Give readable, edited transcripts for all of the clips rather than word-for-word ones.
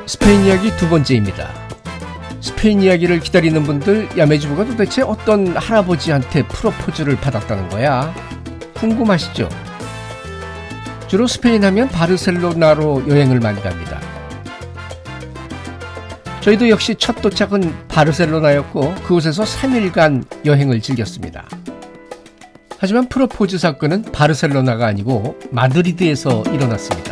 스페인 이야기 두 번째입니다. 스페인 이야기를 기다리는 분들, 야매주부가 도대체 어떤 할아버지한테 프로포즈를 받았다는 거야? 궁금하시죠? 주로 스페인 하면 바르셀로나로 여행을 많이 갑니다. 저희도 역시 첫 도착은 바르셀로나였고 그곳에서 3일간 여행을 즐겼습니다. 하지만 프로포즈 사건은 바르셀로나가 아니고 마드리드에서 일어났습니다.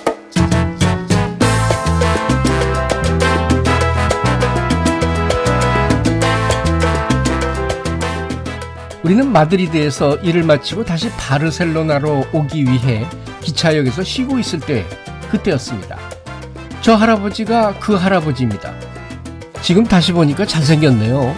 우리는 마드리드에서 일을 마치고 다시 바르셀로나로 오기 위해 기차역에서 쉬고 있을 때 그때였습니다. 저 할아버지가 그 할아버지입니다. 지금 다시 보니까 잘생겼네요.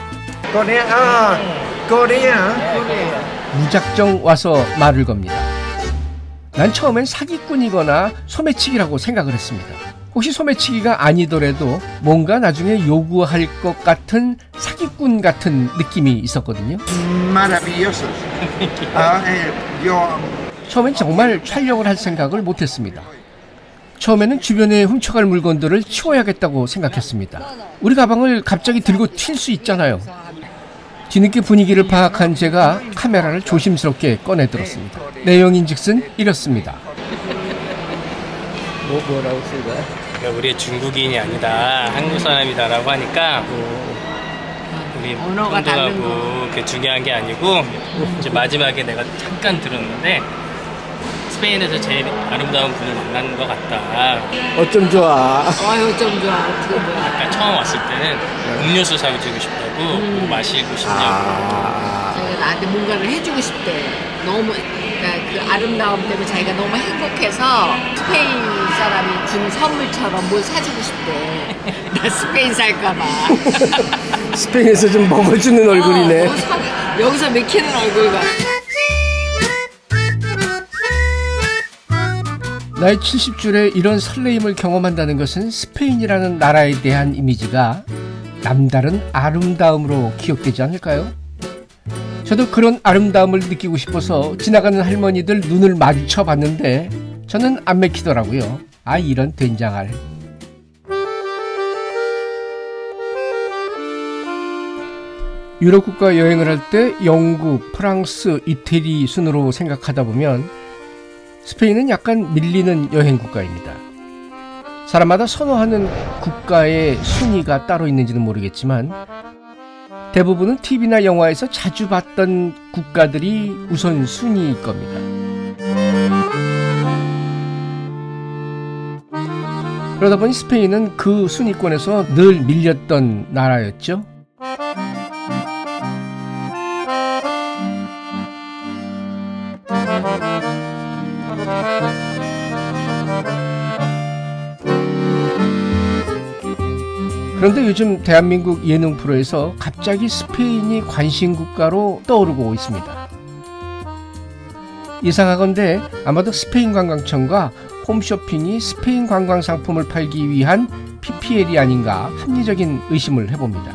코리아. 무작정 와서 말을 겁니다. 난 처음엔 사기꾼이거나 소매치기라고 생각을 했습니다. 혹시 소매치기가 아니더라도 뭔가 나중에 요구할 것 같은 사기꾼 같은 느낌이 있었거든요. 처음엔 정말 촬영을 할 생각을 못했습니다. 처음에는 주변에 훔쳐갈 물건들을 치워야겠다고 생각했습니다. 우리 가방을 갑자기 들고 튈 수 있잖아요. 뒤늦게 분위기를 파악한 제가 카메라를 조심스럽게 꺼내들었습니다. 내용인즉슨 이렇습니다. 뭐라고 쓴 거야? 그러니까 우리 중국인이 아니다, 한국 사람이다라고 하니까 우리 언어가 다른 거 그게 중요한 게 아니고 이제 마지막에 내가 잠깐 들었는데 스페인에서 제일 아름다운 분을 만난 것 같다. 어쩜 좋아. 어쩜 좋아. 어떻게 좋아. 아까 처음 왔을 때는 음료수 사주고 싶다고 뭐 마시고 싶냐고. 자기가 나한테 뭔가를 해주고 싶대. 너무 그러니까 그 아름다움 때문에 자기가 너무 행복해서 스페인 사람이 준 선물처럼 뭘 사주고 싶대. 나 스페인 살까봐. 스페인에서 좀 먹어주는 얼굴이네. 여기서 맥히는 얼굴 같아. 나이 70줄에 이런 설레임을 경험한다는 것은 스페인이라는 나라에 대한 이미지가 남다른 아름다움으로 기억되지 않을까요? 저도 그런 아름다움을 느끼고 싶어서 지나가는 할머니들 눈을 마주쳐 봤는데 저는 안 맥히더라고요. 아, 이런 된장알. 유럽 국가 여행을 할 때 영국, 프랑스, 이태리 순으로 생각하다 보면 스페인은 약간 밀리는 여행 국가입니다. 사람마다 선호하는 국가의 순위가 따로 있는지는 모르겠지만 대부분은 TV나 영화에서 자주 봤던 국가들이 우선 순위일 겁니다. 그러다 보니 스페인은 그 순위권에서 늘 밀렸던 나라였죠. 그런데 요즘 대한민국 예능 프로에서 갑자기 스페인이 관심국가로 떠오르고 있습니다. 예상하건대 아마도 스페인 관광청과 홈쇼핑이 스페인 관광 상품을 팔기 위한 PPL이 아닌가 합리적인 의심을 해봅니다.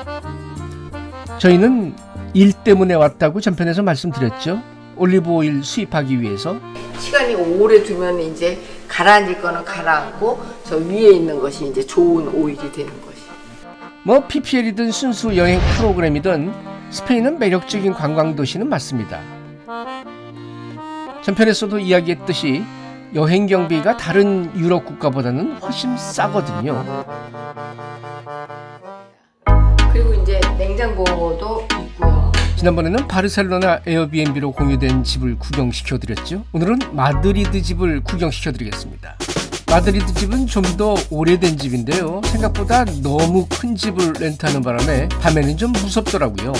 저희는 일 때문에 왔다고 전편에서 말씀드렸죠. 올리브오일 수입하기 위해서. 시간이 오래 두면 이제 가라앉을 거는 가라앉고 저 위에 있는 것이 이제 좋은 오일이 되는 것이. 뭐 PPL이든 순수 여행 프로그램이든 스페인은 매력적인 관광 도시는 맞습니다. 전편에서도 이야기했듯이 여행 경비가 다른 유럽 국가보다는 훨씬 싸거든요. 그리고 이제 냉장고도 있고요. 지난번에는 바르셀로나 에어비앤비로 공유된 집을 구경시켜드렸죠. 오늘은 마드리드 집을 구경시켜드리겠습니다. 마드리드 집은 좀 더 오래된 집인데요. 생각보다 너무 큰 집을 렌트하는 바람에 밤에는 좀 무섭더라고요.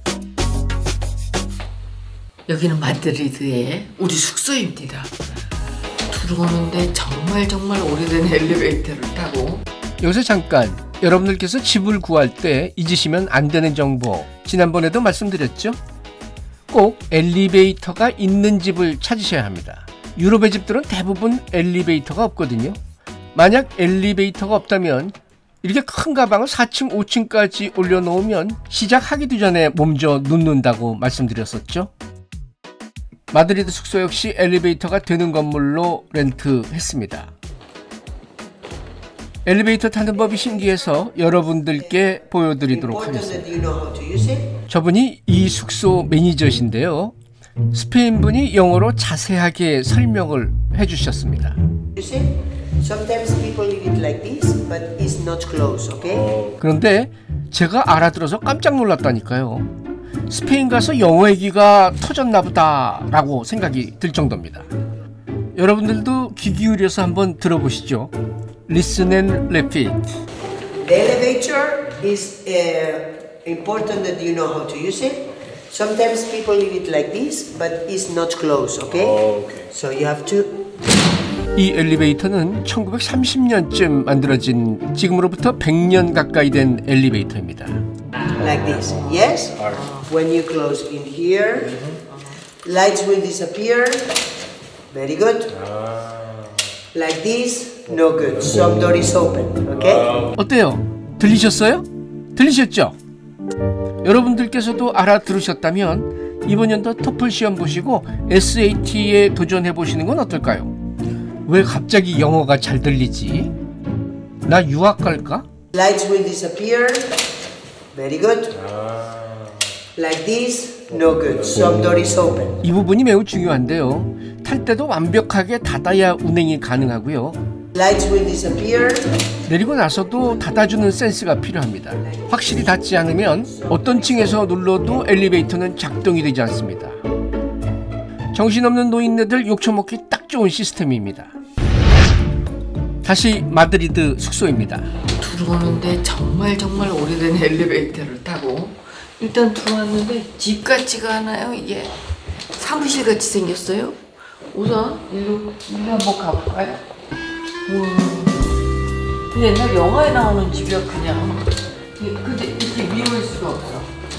여기는 마드리드의 우리 숙소입니다. 들어오는데 정말 오래된 엘리베이터를 타고. 여기서 잠깐, 여러분들께서 집을 구할 때 잊으시면 안 되는 정보, 지난번에도 말씀드렸죠? 꼭 엘리베이터가 있는 집을 찾으셔야 합니다. 유럽의 집들은 대부분 엘리베이터가 없거든요. 만약 엘리베이터가 없다면 이렇게 큰 가방을 4층, 5층까지 올려놓으면 시작하기도 전에 몸져 눕는다고 말씀드렸었죠. 마드리드 숙소 역시 엘리베이터가 되는 건물로 렌트했습니다. 엘리베이터 타는 법이 신기해서 여러분들께 보여드리도록 하겠습니다. 저분이 이 숙소 매니저신데요. 스페인 분이 영어로 자세하게 설명을 해주셨습니다. 그런데 제가 알아들어서 깜짝 놀랐다니까요. 스페인 가서 영어 얘기가 터졌나 보다 라고 생각이 들 정도입니다. 여러분들도 귀 기울여서 한번 들어보시죠. Listen and repeat. The elevator is important that you know how to use it. Sometimes people leave it like this, but it's not closed, okay? Okay. So you have to. 이 엘리베이터는 1930년쯤 만들어진 지금으로부터 100년 가까이 된 엘리베이터입니다. Like this, yes? When you close in here, lights will disappear. Very good. Like this, no good. Some door is open, okay? 어때요? 들리셨어요? 들리셨죠? 여러분들께서도 알아들으셨다면 이번 연도 토플 시험 보시고 SAT에 도전해 보시는 건 어떨까요? 왜 갑자기 영어가 잘 들리지? 나 유학 갈까? Lights will disappear. Very good. Like this, no good. Some door is open. 이 부분이 매우 중요한데요. 탈 때도 완벽하게 닫아야 운행이 가능하고요. Lights will disappear. 내리고 나서도 닫아주는 센스가 필요합니다. 확실히 닫지 않으면 어떤 층에서 눌러도 엘리베이터는 작동이 되지 않습니다. 정신없는 노인네들 욕처먹기 딱 좋은 시스템입니다. 다시 마드리드 숙소입니다. 들어오는데 정말 오래된 엘리베이터를 타고 일단 들어왔는데 집 같지가 않아요. 이게 사무실 같이 생겼어요. 우선 일로 한번 가볼까요? 옛날 영화에 나오는 집이야 그냥. 근데 이렇게 미울 수가 없어.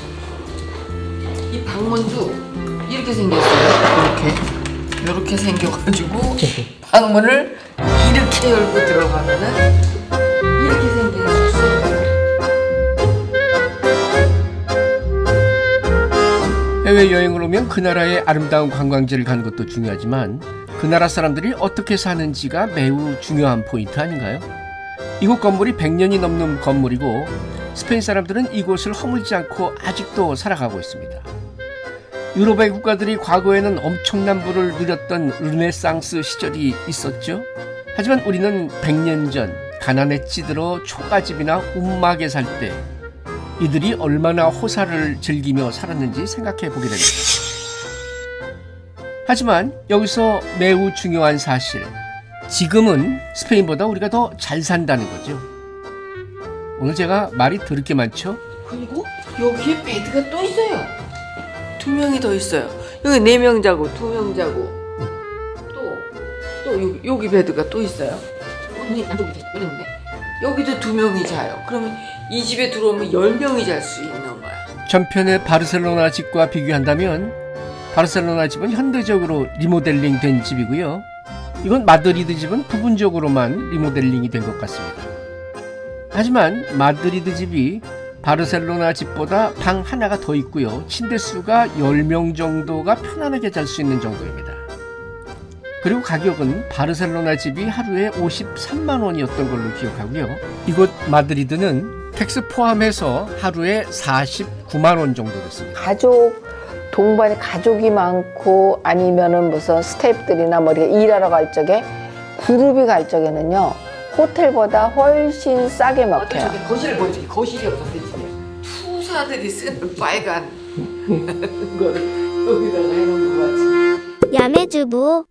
이 방문도 이렇게 생겼어요. 이렇게 생겨가지고 방문을 이렇게 열고 들어가면은 이렇게 생긴 숙소예요. 해외여행을 오면 그 나라의 아름다운 관광지를 가는 것도 중요하지만 그 나라 사람들이 어떻게 사는지가 매우 중요한 포인트 아닌가요? 이곳 건물이 100년이 넘는 건물이고 스페인 사람들은 이곳을 허물지 않고 아직도 살아가고 있습니다. 유럽의 국가들이 과거에는 엄청난 부를 누렸던 르네상스 시절이 있었죠. 하지만 우리는 100년 전 가난에 찌들어 초가집이나 움막에 살 때 이들이 얼마나 호사를 즐기며 살았는지 생각해 보게 됩니다. 하지만 여기서 매우 중요한 사실, 지금은 스페인보다 우리가 더 잘 산다는 거죠. 오늘 제가 말이 더럽게 많죠? 그리고 여기에 베드가 또 있어요. 2명이 더 있어요. 여기 4명 자고 2명 자고 또 여기 베드가 또 있어요. 여기도 2명이 자요. 그러면 이 집에 들어오면 10명이 잘 수 있는 거야. 전편의 바르셀로나 집과 비교한다면 바르셀로나 집은 현대적으로 리모델링 된 집이고요. 이건 마드리드 집은 부분적으로만 리모델링이 된 것 같습니다. 하지만 마드리드 집이 바르셀로나 집보다 방 하나가 더 있고요. 침대 수가 10명 정도가 편안하게 잘 수 있는 정도입니다. 그리고 가격은 바르셀로나 집이 하루에 53만 원이었던 걸로 기억하고요. 이곳 마드리드는 텍스 포함해서 하루에 49만 원 정도 됐습니다. 동반에 가족이 많고 아니면은 무슨 스태프들이나 뭐 이렇게 일하러 갈 적에 그룹이 갈 적에는요 호텔보다 훨씬 싸게 먹혀요. 거실을 보여줄게. 거실이 없어 대신에 투사들이 쓰는 빨간 거를 여기다가 해놓은 거 같지. 야매주부.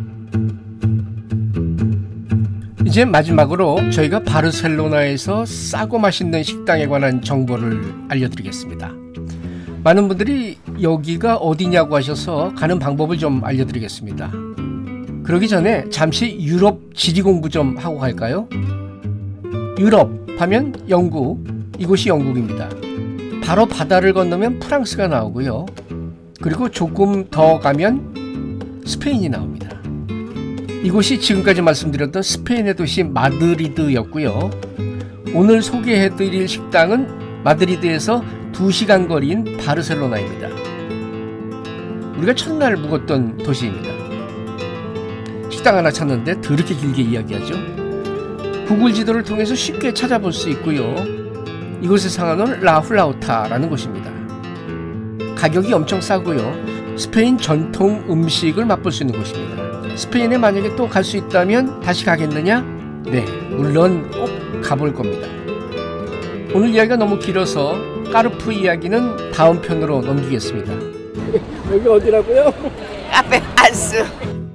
이제 마지막으로 저희가 바르셀로나에서 싸고 맛있는 식당에 관한 정보를 알려드리겠습니다. 많은 분들이 여기가 어디냐고 하셔서 가는 방법을 좀 알려드리겠습니다. 그러기 전에 잠시 유럽 지리 공부 좀 하고 갈까요? 유럽 하면 영국, 이곳이 영국입니다. 바로 바다를 건너면 프랑스가 나오고요. 그리고 조금 더 가면 스페인이 나옵니다. 이곳이 지금까지 말씀드렸던 스페인의 도시 마드리드였고요. 오늘 소개해드릴 식당은 마드리드에서 2시간 거리인 바르셀로나입니다. 우리가 첫날 묵었던 도시입니다. 식당 하나 찾는데 더럽게 길게 이야기하죠. 구글 지도를 통해서 쉽게 찾아볼 수 있고요. 이곳의 상한은 라훌라우타라는 곳입니다. 가격이 엄청 싸고요. 스페인 전통 음식을 맛볼 수 있는 곳입니다. 스페인에 만약에 또 갈 수 있다면 다시 가겠느냐? 네, 물론 꼭 가볼 겁니다. 오늘 이야기가 너무 길어서 까르푸 이야기는 다음 편으로 넘기겠습니다. 여기 어디라고요? 카페 안스.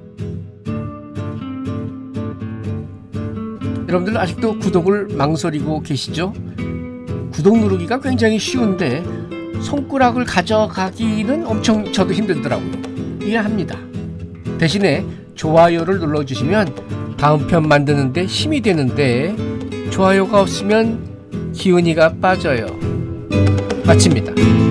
여러분들 아직도 구독을 망설이고 계시죠? 구독 누르기가 굉장히 쉬운데 손가락을 가져가기는 엄청 저도 힘들더라고요. 이해합니다. 대신에 좋아요를 눌러주시면 다음 편 만드는데 힘이 되는데 좋아요가 없으면 기운이가 빠져요. 마칩니다.